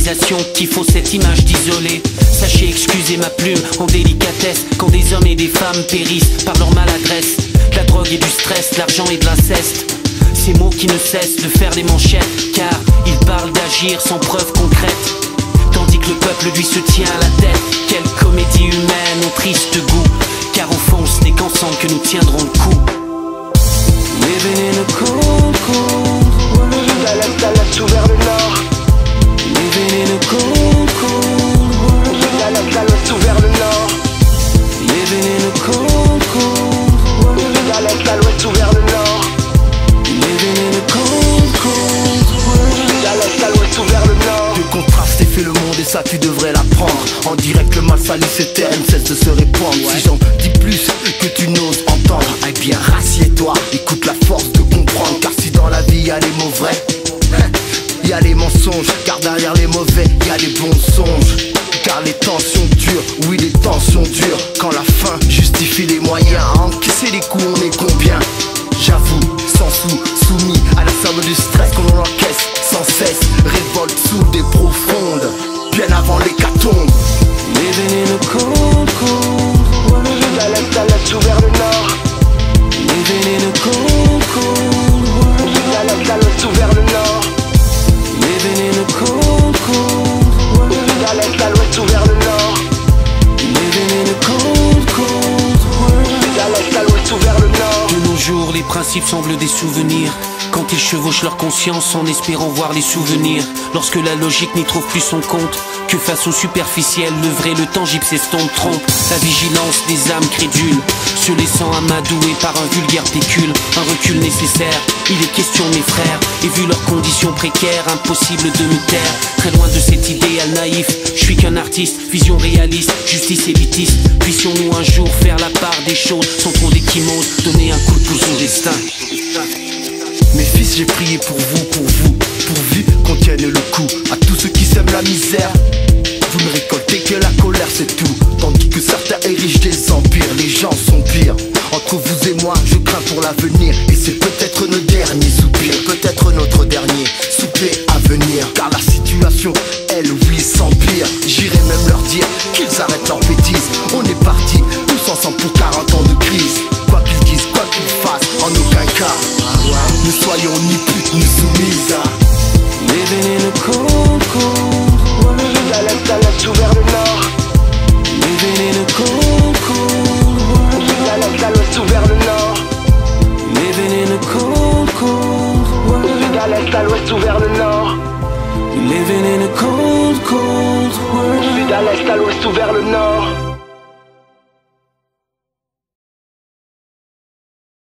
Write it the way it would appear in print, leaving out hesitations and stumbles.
civilisation qu'il faut cette image d'isolé. Sachez excuser ma plume en délicatesse quand des hommes et des femmes périssent par leur maladresse. De la drogue et du stress, de l'argent et de l'inceste. Ces mots qui ne cessent de faire des manchettes, car ils parlent d'agir sans preuve concrète, tandis que le peuple lui se tient à la tête. Quelle comédie humaine au triste goût, car au fond ce n'est qu'ensemble que nous tiendrons le coup. Living in a cold, cold world. Dallas ouvert le nord. Living in a cold, cold world. Dallas ouvert le nord. Living in a cold, cold world. Dallas ouvert le nord. Living in a cold, cold world. Dallas ouvert le nord. De contraste fait le monde et ça tu devrais l'apprendre. En direct le mal salisse ses termes, cesse de se répandre. Si j'en dis plus que tu n'oses entendre, eh bien rassieds-toi, écoute la force de comprendre. Car si dans la vie y'a les mauvais, y'a les mensonges, car derrière les mauvais y'a les bons songes. Car les tensions durent, oui les tensions durent. Quand la fin justifie les moyens, à encaisser les coups on est combien? J'avoue, sans sous, soumis à la somme du stress qu'on encaisse sans cesse. Révolte sourde et profonde, bien avant l'hécatombe. Living in a cold, cold world. Dallas ouvert le nord. Living in a cold, cold world. Dallas ouvert le nord. Living in a cold, cold world. Dallas ouvert le nord. Living in a cold, cold world. Dallas ouvert le nord. De nos jours, les principes semblent des souvenirs, quand ils chevauchent leur conscience en espérant voir les souvenirs. Lorsque la logique n'y trouve plus son compte, que face au superficiel, le vrai, le tangible s'estompe, trompe la vigilance des âmes crédules, se laissant amadouer par un vulgaire pécule. Un recul nécessaire, il est question de mes frères, et vu leurs conditions précaires, impossible de me taire. Très loin de cet idéal naïf, je suis qu'un artiste, vision réaliste, justice élitiste. Puissions-nous un jour faire la part des choses, sans trop d'échymose, donner un coup de pouce au destin. Mes fils, j'ai prié pour vous, pourvu qu'on tienne le coup. À tous ceux qui sèment la misère, vous ne récoltez que la colère, c'est tout. Tandis que certains érigent des empires, les gens sont pires. Entre vous et moi, je crains pour l'avenir. Et c'est peut-être nos derniers soupirs, peut-être notre dernier souper à venir. Car la situation, elle, oui, s'empire. J'irai même leur dire qu'ils arrêtent leur bêtise. On est partis tous ensemble pour 40 ans de crise. Quoi qu'ils disent, quoi qu'ils fassent, en aucun cas ne soyons ni putes ni soumises. Living in a cold, cold world. Dallas ouvert le nord. Living in a cold, cold world. Dallas ouvert le nord. Living in a cold, cold world. Dallas ouvert le nord. Living in a cold, cold world. Dallas ouvert le nord.